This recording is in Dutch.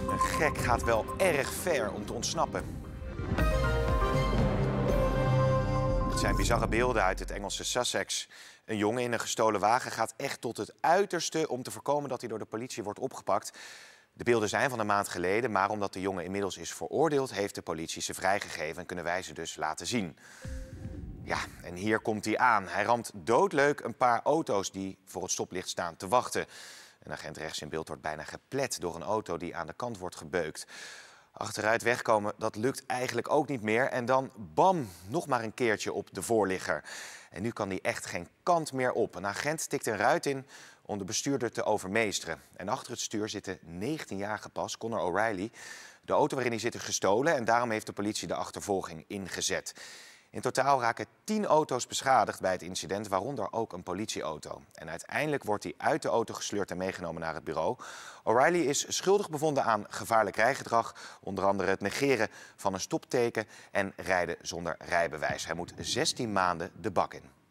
Een gek gaat wel erg ver om te ontsnappen. Het zijn bizarre beelden uit het Engelse Sussex. Een jongen in een gestolen wagen gaat echt tot het uiterste om te voorkomen dat hij door de politie wordt opgepakt. De beelden zijn van een maand geleden, maar omdat de jongen inmiddels is veroordeeld, heeft de politie ze vrijgegeven en kunnen wij ze dus laten zien. Ja, en hier komt hij aan. Hij ramt doodleuk een paar auto's die voor het stoplicht staan te wachten. Een agent rechts in beeld wordt bijna geplet door een auto die aan de kant wordt gebeukt. Achteruit wegkomen, dat lukt eigenlijk ook niet meer. En dan, bam, nog maar een keertje op de voorligger. En nu kan hij echt geen kant meer op. Een agent tikt een ruit in om de bestuurder te overmeesteren. En achter het stuur zit de 19-jarige pas, Conor O'Reilly. De auto waarin hij zit is gestolen en daarom heeft de politie de achtervolging ingezet. In totaal raken 10 auto's beschadigd bij het incident, waaronder ook een politieauto. En uiteindelijk wordt hij uit de auto gesleurd en meegenomen naar het bureau. O'Reilly is schuldig bevonden aan gevaarlijk rijgedrag, onder andere het negeren van een stopteken en rijden zonder rijbewijs. Hij moet 16 maanden de bak in.